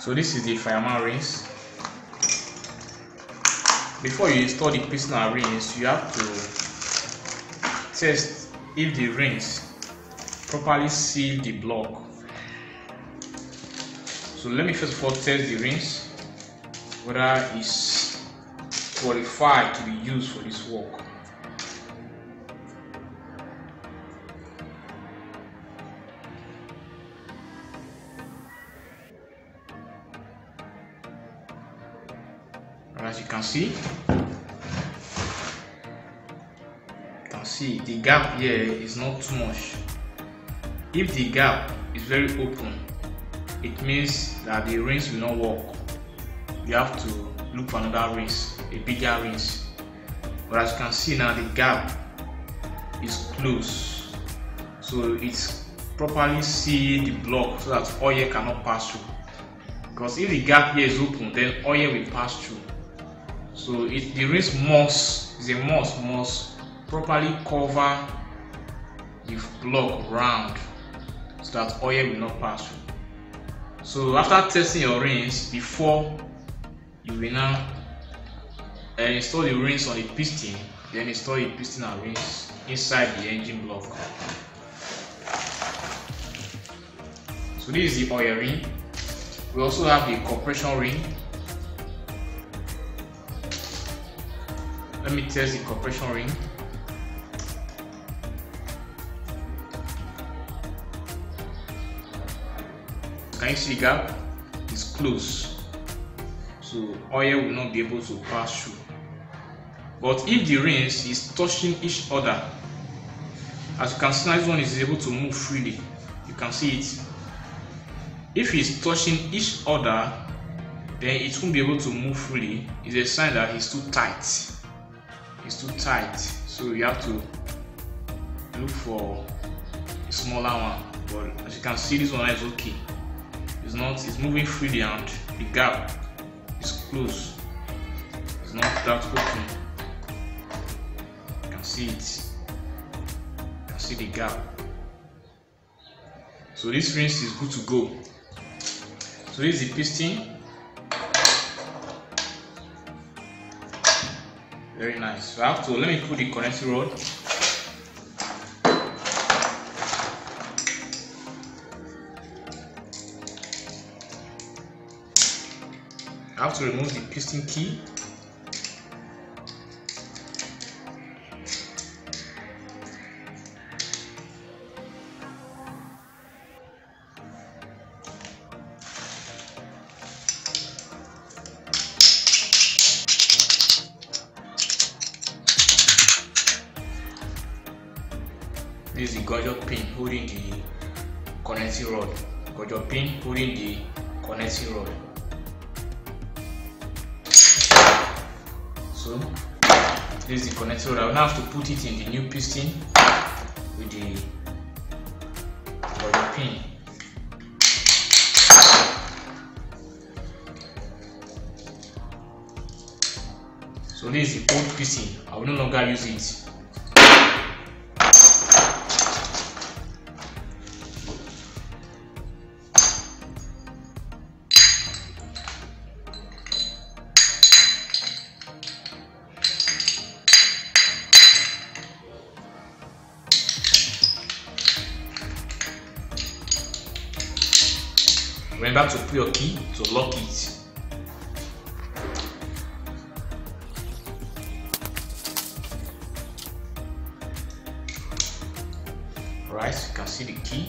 So this is the fireman rings. Before you install the piston and rings, you have to test if the rings properly seal the block. So let me first of all test the rings, whether it's qualified to be used for this work. As you can see, the gap here is not too much. If the gap is very open, it means that the rings will not work. You have to look for another rings, a bigger rings. But as you can see now, the gap is close, so it's properly seal the block so that oil cannot pass through. Because if the gap here is open, then oil will pass through. So the rings must properly cover the block round so that oil will not pass through. So after testing your rings, before you will now install the rings on the piston, then install the piston and rings inside the engine block. So this is the oil ring. We also have the compression ring. Let me test the compression ring. Can you see the gap? It's close, so oil will not be able to pass through. But if the rings is touching each other, as you can see now, this one is able to move freely. You can see it. If it's touching each other, then it won't be able to move freely. It's a sign that it's too tight. It's too tight, so you have to look for a smaller one. But as you can see, this one is okay. It's moving freely and the gap is close. It's not that open. You can see it. You can see the gap. So this rings is good to go. So this is the piston. Very nice. So let me put the connecting rod. I have to remove the piston key. This is the gauge pin holding the connecting rod. Gauge pin holding the connecting rod. So this is the connecting rod. I will now have to put it in the new piston with the gauge pin. So this is the old piston. I will no longer use it. Remember to put your key to lock it. Alright, you can see the key.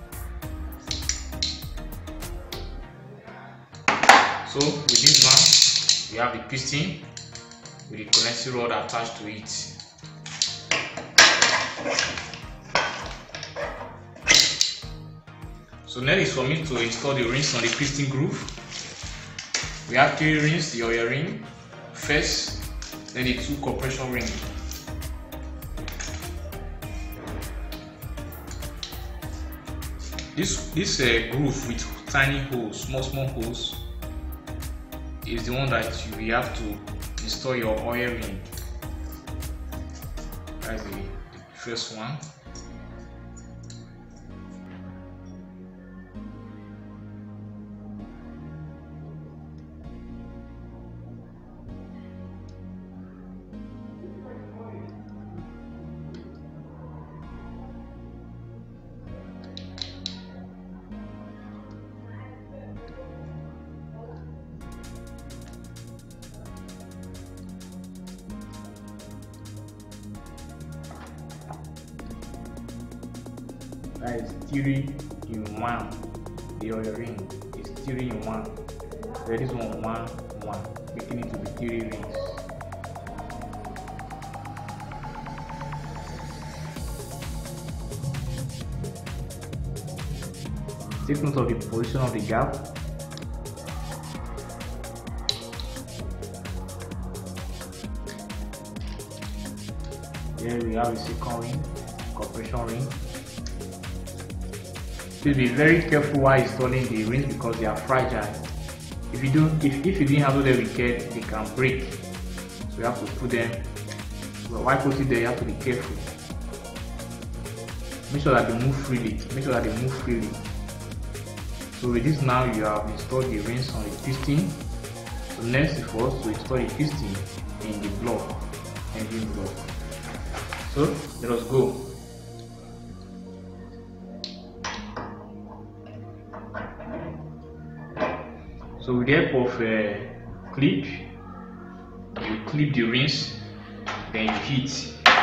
So with this one, we have the piston with the connecting rod attached to it. So next is for me to install the rings on the piston groove. We have 3 rings: the oil ring first, then the 2 compression rings. This groove with tiny holes, small holes, is the one that you have to install your oil ring. That's the first one. That is 3 in 1. The oil ring is 3 in 1. So this one 1 1, making it to be 3 rings. Take note of the position of the gap. Here we have a second ring, compression ring. Please be very careful while installing the rings because they are fragile. If you didn't handle them with care, they can break. So you have to put them. But while putting them, you have to be careful. Make sure that they move freely. So with this now, you have installed the rings on the piston. So next is for us to install the piston in the block, engine block. So let us go. So with the help of a clip, you clip the rings, then you heat.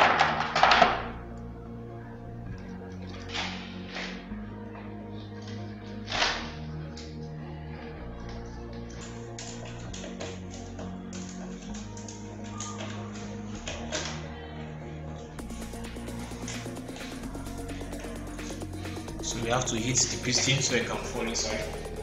So we have to heat the piston so it can fall inside.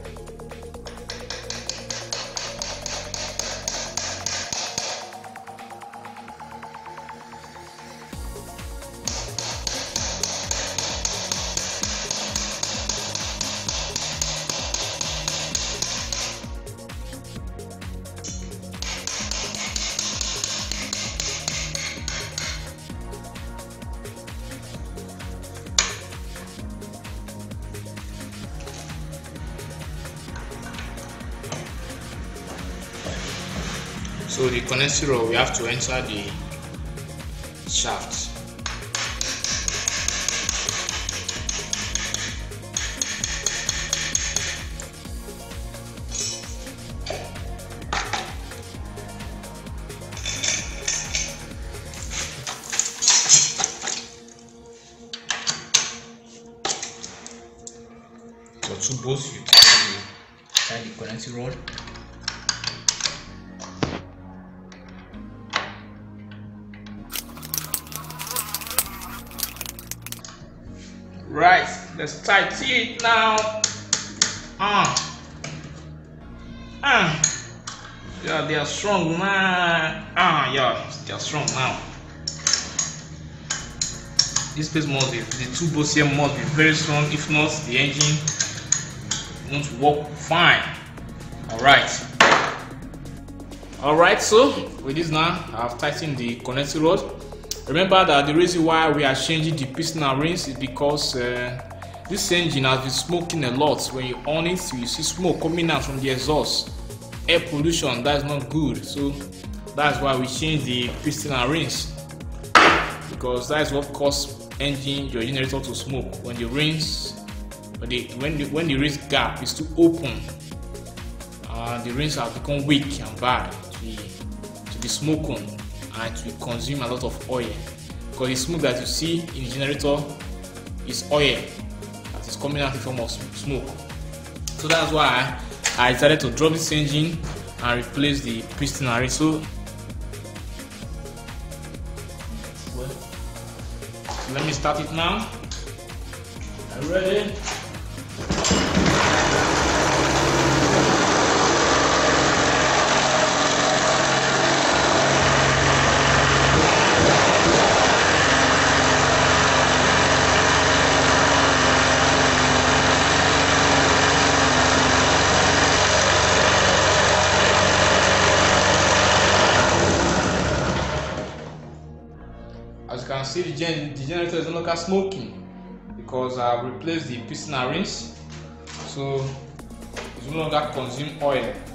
So the connecting rod, we have to enter the shaft. So 2 bolts, you tie the connecting rod. Right, let's tighten it now. Yeah, they are strong, man. Yeah, they are strong now. This place must be, the 2 bolts here must be very strong. If not, the engine won't work fine. Alright, so with this now, I've tightened the connecting rod. Remember that the reason why we are changing the piston and rings is because this engine has been smoking a lot. When you on it, you see smoke coming out from the exhaust. Air pollution, that's not good. So that's why we change the piston and rings, because that is what causes your generator to smoke. When the rings, when the rings gap is too open, the rings have become weak and bad to be smoking, and it will consume a lot of oil, because the smoke that you see in the generator is oil that is coming out in form of smoke. So that's why I decided to drop this engine and replace the piston and ring. So let me start it now. Are you ready? As you can see, the generator is no longer smoking because I've replaced the piston and rings, so it no longer consume oil.